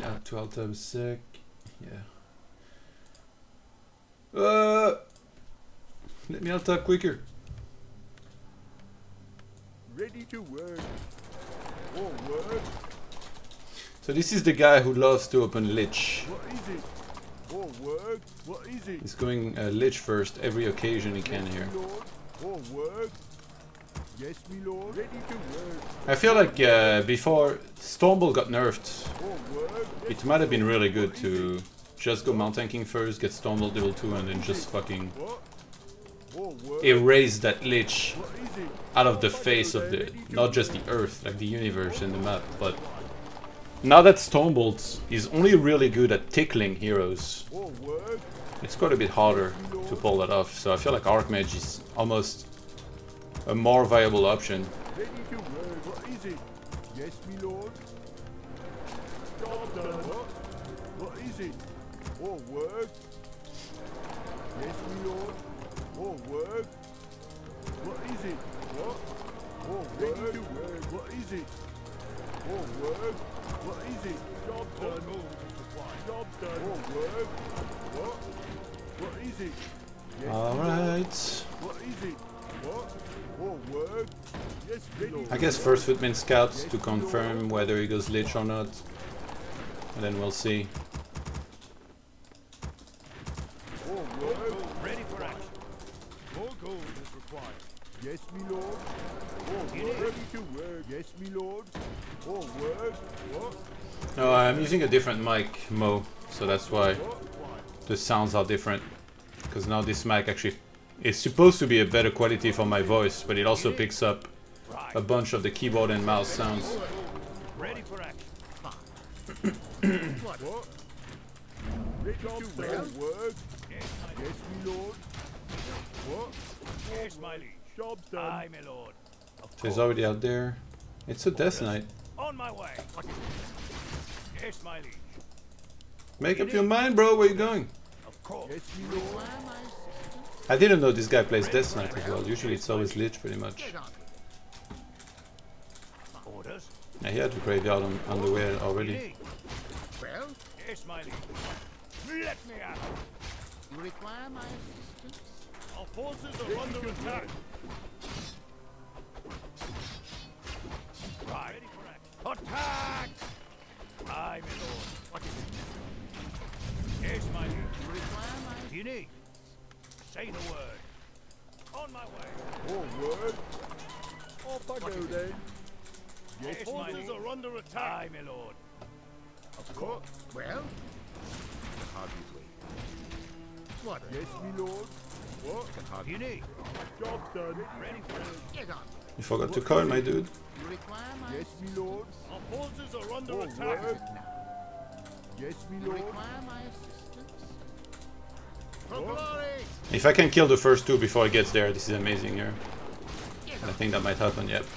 out to Alta a sec. Yeah. Let me Alta quicker. Ready to work. Forward. So this is the guy who loves to open Lich. What is it? Forward. What is it? He's going Lich first every occasion he can here. Lord. Forward. Yes, me lord. Ready to work. I feel like before Stormbolt got nerfed, Forward. it might have been really good to just go Mount Tanking first, get Stormbolt level 2 and then just fucking What? Forward. erase that Lich What is it? out of the face of the, not just the earth, like the universe and the map, but now that Stormbolt is only really good at tickling heroes, Forward. it's quite a bit harder to pull that off, so I feel like Archmage is almost a more viable option. Ready to work. What is it? Yes, me lord. Job done. What is it? Forward. Yes, me lord. Forward. What is it? What? Forward. Ready to work. What is it? Forward. What is it? Job done. Job done. Forward. What? What is it? Yes, Alright. what is it? What? Forward. Yes, ready. I guess first Footman scouts to confirm whether he goes Lich or not. And then we'll see. Forward. Ready for action. More gold is required. Yes, me lord. Forward. Ready to work. Yes, me lord. Forward. What? No, I'm using a different mic, Mo, so that's why What? the sounds are different. Because now this mic actually is supposed to be a better quality for my voice, but it also picks up a bunch of the keyboard and mouse sounds. Ready for action. What? Ready to work. Yes, my Yes, me lord. What? Yes, my liege. Job done. Aye, my lord. Of So he's course. already out there. It's a Death Knight. On my way. Yes, my liege. Make up your mind, bro, where you going? Of course. Yes, me lord. I didn't know this guy plays Death Knight as well. Usually it's always Lich, pretty much. Orders. Yeah, he had the graveyard on the way already. Need. Well, Yes, my liege. Let me out. you require my assistance? Our forces are under attack. Right. Ready for action. Attack! Aye, my lord. What is it? Yes, my liege. You require my What do you need? Say the word. On my way. Forward. Off I go then. Yes, Our my forces lord. are under attack. Aye, my lord. Of course. well. Can hardly wait. What? Yes, me lord. What? Can What do hardly you need? Job done. Ready for action. get on. You forgot to call, my dude. You require my Yes, me lord. Our forces are under Forward. attack. now. Yes, me You lord. require my assistance? For What? glory! If I can kill the first two before he gets there, this is amazing here. Get I on. think that might happen, yep.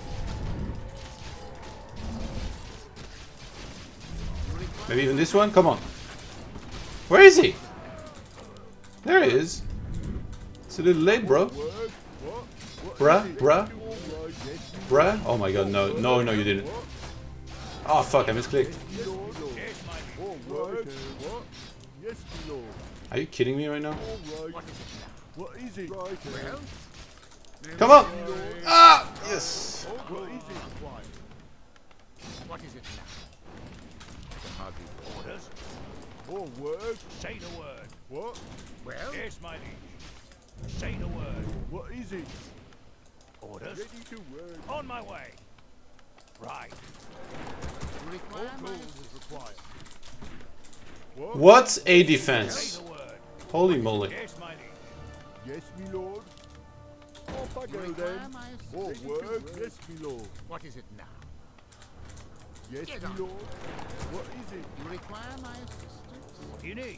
You require Maybe even this one? Come on. Where is he? There he is. It's a little late, bro. Word. What? What Bruh, is it? bruh, All right. Yes, me bruh. Oh my god, no, no, no, you didn't. What? Oh fuck, I misclicked. Me lord. Yes, my liege. Forward. What? Yes, me lord. Are you kidding me right now? All right. What is it? Right. well. Come on! Ah! Yes! What is it? What is it now? Can hardly wait. Orders. Forward. Say the word. What? Well, Yes, my liege. Say the word. What is it? Orders. Ready to work. On my way. Right. you require my Gold is required. What? What's a Say defense? the word. Holy moly. Yes, my liege. Yes, me lord. Off I You go require then. my assistance? Forward. Yes, me lord. What is it now? Yes, Get me on. lord. What is it? You require my assistance? What do you need?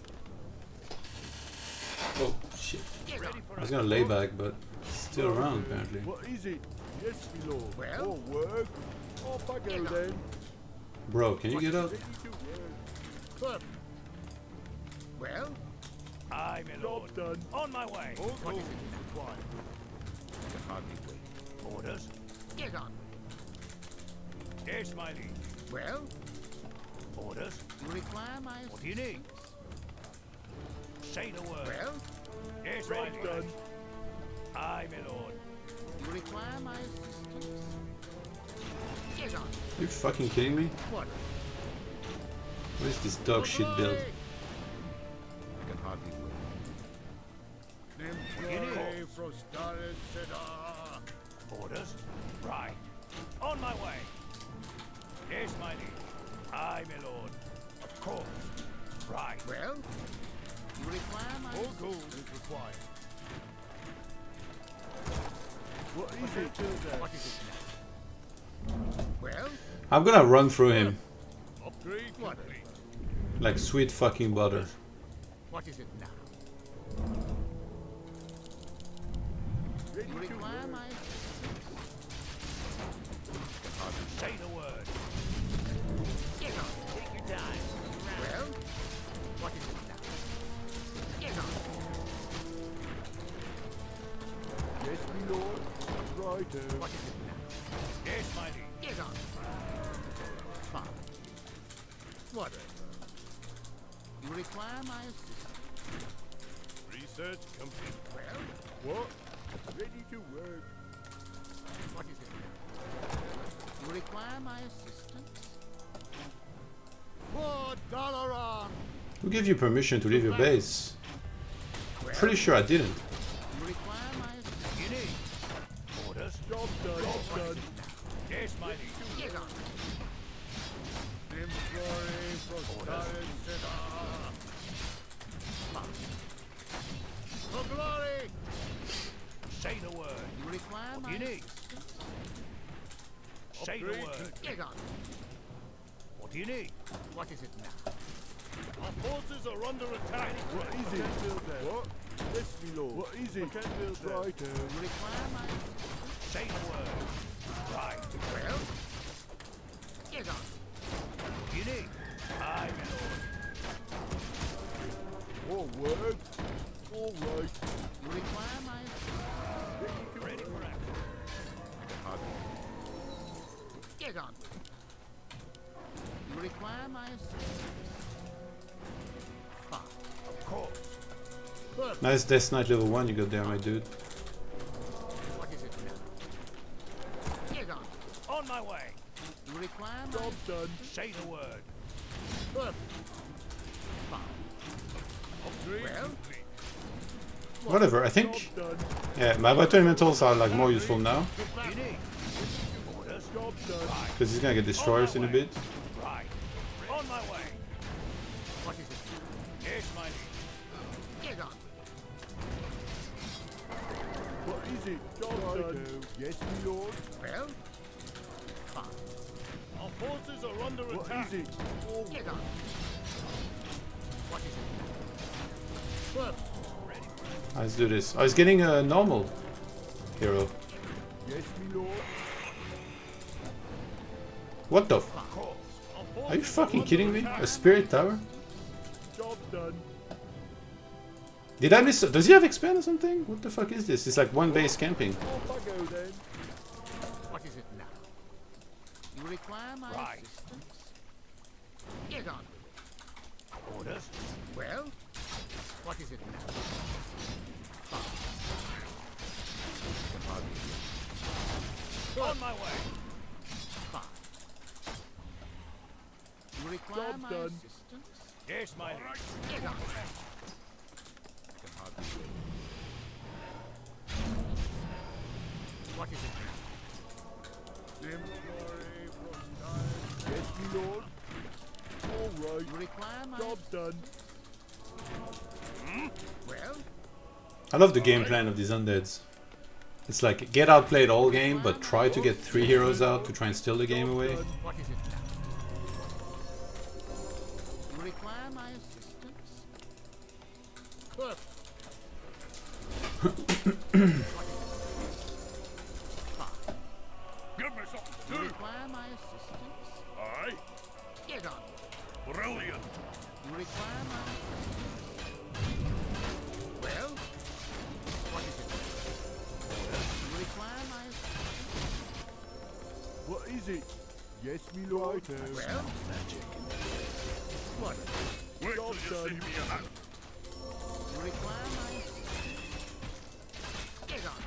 Oh shit. Get Ready on. for I was action. gonna lay back, but it's still around apparently. What is it? Yes, me lord. Well? Forward. Off I go Get on. then. Bro, can you get up? Ready to work. Firm. Well, Aye, my lord. Job done. On my way. All what gold is it is now? required. Can hardly wait. Orders. Get on. Yes, my liege. Well, Orders? You require my What do you need? Say the word. Well, Yes, my Job's done. Aye, my lord. you require my assistance? Get on. Are you fucking kidding me? What? What is this dog shit build? I can hardly Nimbrore Frostaris Sedar. Orders? Right. On my way. Yes, my liege. Aye, my lord. Of course. Right. Well, you require my All gold is required. What is it? What is it now? Well, I'm gonna run through him Upgrade what? complete. like sweet fucking butter. What is it now? Ready You to require work. my Say the word. Get on. Take your time. Well, what is it now? Get on. Yes, my lord. Right. What is it now? Yes, my liege. Get on. Fine. What? You require my assistance? Research complete. Well, What? Ready to work. what is it now? You require my assistance? For Dalaran! Who gave you permission to leave your base? Pretty sure I didn't. You require my assistance? You need. Orders? Job done. Job done. Yes, my liege. Get on. Nimbrore Frostaris Sedar. For glory! Say the word. You require What my do you need? assistance? Say the Upgrade word. Get on. What do you need? What is it now? Our forces are under attack. What is it? What? Yes, my lord. What is it? Right. You require my assistance? Say the word. Right. Well, get on. What do you need? Aye, my lord. All work. All right. You require my assistance? Ready for action. Get on. You require my assistance? Fine. Of course. Good. Nice Death Knight level 1 you got there, my dude. What is it now? Get on. On my way. You require my Job done. Say the word. Good. Fine. Upgrade Well? complete. Whatever, I Job think... done. Yeah, my battle elementals are like more useful now. What do you need? Orders? Job done. Because he's gonna get destroyers in a bit. Right. On my way. What is it now? Yes, my liege. Get on. What is it? Job done. Yes, my lord. Well? Fine. Our forces are under What attack. is it? All Get on. What is it now? Good. Let's do this. I was getting a normal hero. yes, my lord. What the f- Of course. Our Are you forces fucking under kidding me? attack. A spirit tower? Job done. Did I miss... Does he have expand or something? What the fuck is this? It's like one base camping. Off I go then. What is it now? You require my Right. assistance? Get on. Orders? Well? What is it now? On my way. Fine. You require Job my done. assistance? Yes, my liege. Get on. What is it now? Nimbrore Frostaris. Yes, my lord. All right. You require my Job done. Well? I love the game plan of these undeads. It's like, get outplayed all game, but try to get 3 heroes out to try and steal the game away. What is it now? You require my assistance? Good. Give me something You to do. require my assistance? Aye. Get on. Brilliant. You require my assistance? Well? What is it? You require my assistance? What is it? Yes, me lord. Well? What? Wait till you see me a man. You require my get on.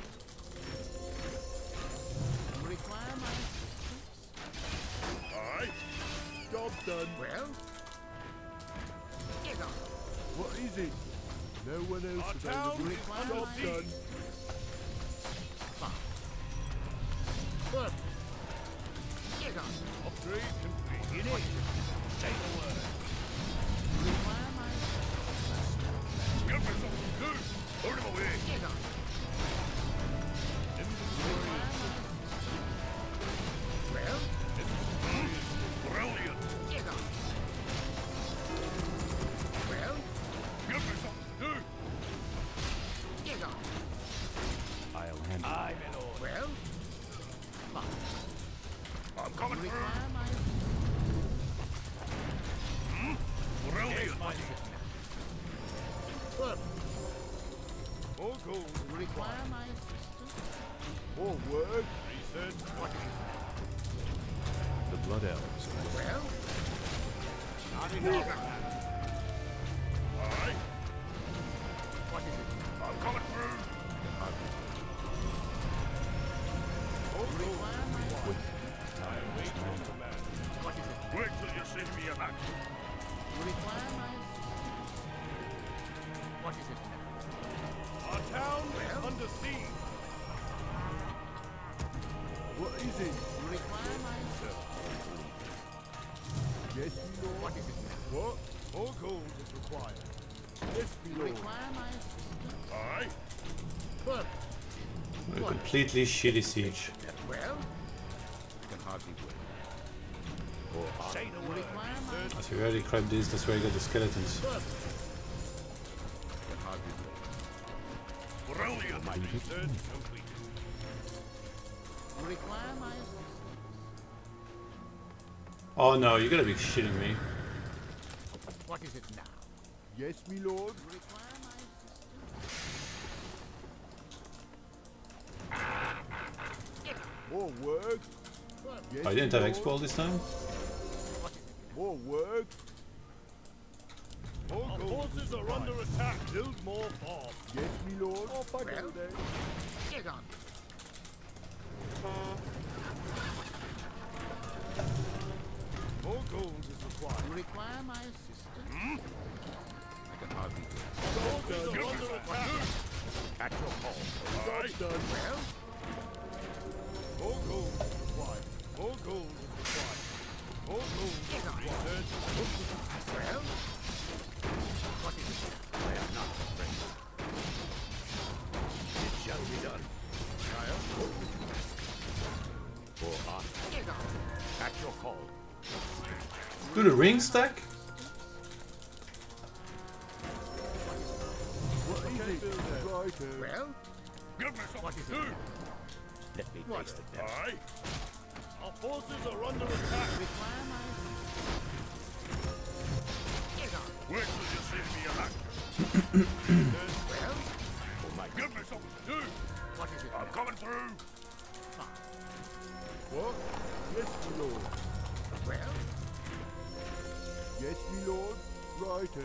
You require my assistance? Aye. Job done. Well? Get on. What is it? No one else Our available. town is Job under done. siege. Fine. Good. Get on. Upgrade complete. In it. Say the word. You require my Give me something to do. Put him away. get on. You require my well? Brilliant. Get on. Well? Give me something to do. Get on. I'll handle it. Aye, my lord. Well? Fine. I'm coming You through. require my Brilliant. what is it now? Good. All gold. You require my assistance? More work. Research. What is it? The Blood Elves. Well? Not enough. Aye. What is it? I'm coming through. All You gold. require my I'll wait for the man. what is it? Wait till you see me a man. You require my assistance? What is it now? Our town is Well? under siege. What is it? You require my assistance? Yes, me lord. What is it now? What? All gold is required. Yes, me You lord. require my assistance? Aye. Good. A completely shitty siege. Well? I can hardly wait. Say the You word. require my As you already grabbed this, that's where you got the skeletons. good. I can hardly wait. Brilliant. Research complete. You require my assistance? Oh no, you gotta be shitting me. What is it now? Yes, me lord. You require my assistance? More work. Good. Yes, Oh, I didn't me have lord. expo all this time? What is it? More work. All Our gold forces are under attack. Build more bombs. Yes, me lord. Off I Well? go then. Get on. More gold is required. You require my assistance? I can hardly wait. Forces are under attack. At your call. Aye. Done. Well? More gold is required. More gold is required. More gold is Get on. research. Well? What is it now? I am not afraid. It shall be done. For us. Get on. At your call. Do the ring stack? What is it? Righto. Well? Give me What something is to it do. now? Let me What? face the devil. Aye. Our forces are under attack. You require my assistance? Get on. Wait till you see me a man. Well? For my Give me something to do. What is it I'm now? coming through. Fine. What? Yes, me lord. Well? Yes, me lord. Righto.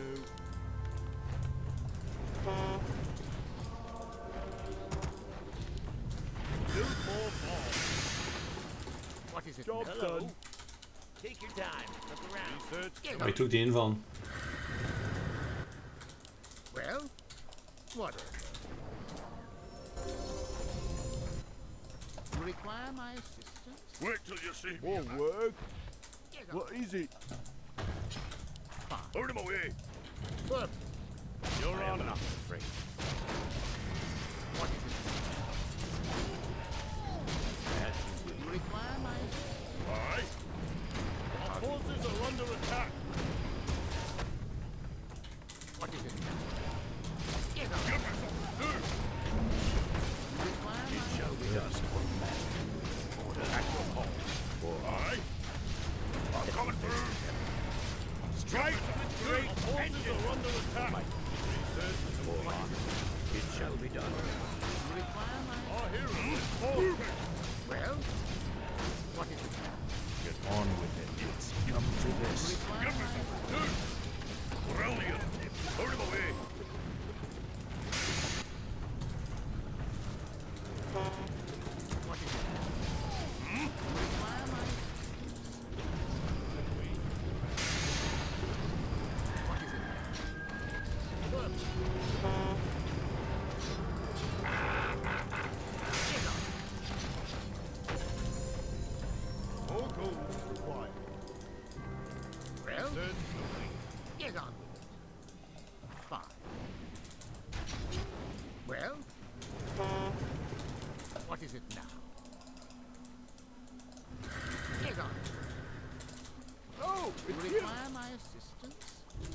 Build more bombs. What is it Job now? done. Take your time. Look around. Research. Get I on. took the invan. Well? What? You require my assistance? Wait till you see me More a man. work. Get on. What is it? Fine. Put him away. Good. You're I am on. not afraid. What is it? As you will. You require my assistance? Aye. Our forces are under attack. What is it now? Get on. Give me something to do. You require my Shall be done. Order at your call. For Aye. I'm coming through. Strike the great forces are under attack. Research. it shall be done. You require my Our hero is moving. well? What is it now? Get on Get on with it. Fine. Well? What is it now? Get on. Oh, You it's you. require my assistance?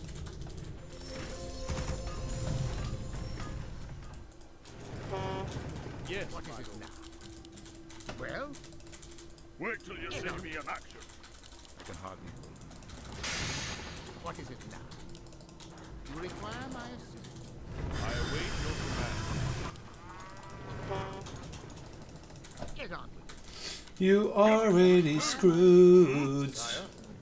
Yes, What is my it lord. now? Well? Wait till you see me in action. I can hardly wait. What is it now? You require my assistance? I await your command. Get on with it. You already screwed, Sire,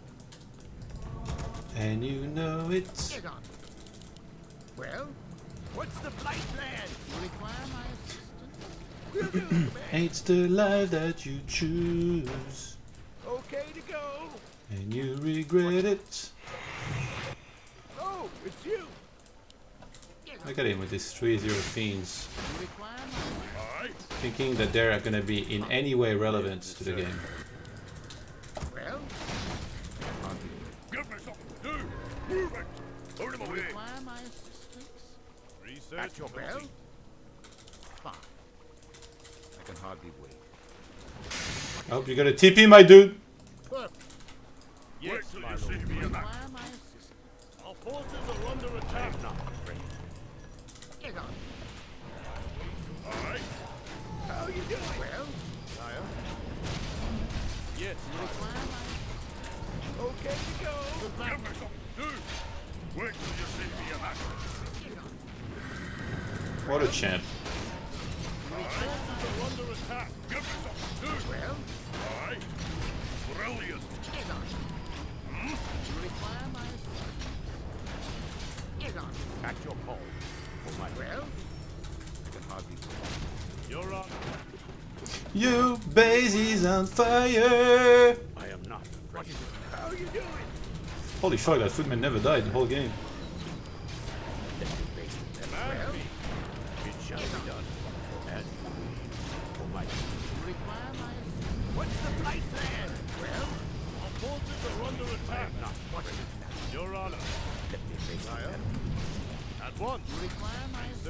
and you know it. Get on with it. Well? what's the flight plan? You require my assistance? Will do, command. It's the life that you choose, Okay to go. and you regret it. Oh, it's you. Get on. Look at him with his 3-0 fiends, You require my Aye. thinking that they're gonna be in any way relevant to the game. Well? Hardly wait. Give me something to do. Move it. Out of my You way. require my assistance? Research At your Well? complete. Fine. I can hardly wait. I hope you got a TP, my dude. Perfect. Yes, Wait till my you see lord. me in action. Require my assistance? Our forces are under attack. I'm not afraid. Get on. Aye. How you doing? Well? Sire. Yes, You require my assistance? okay to go. Give me something to do. Wait till you see me in action. Get on. What a champ. Forces are under attack. Give me something to do. Well? Aye. Brilliant. Get on. You require my assistance? Get on. At your call. For my Well? I can hardly wait. You're on. You base is on fire. I am not What afraid. is it now? How you doing? Holy fuck, that footman never died the whole game. Command Well? me. It shall be done. As you wish. For my You require my assistance? What's the flight plan? Well? Our forces are under attack. Not What is it now? Your honor. Let me face Sire. them. At once. You require my assistance?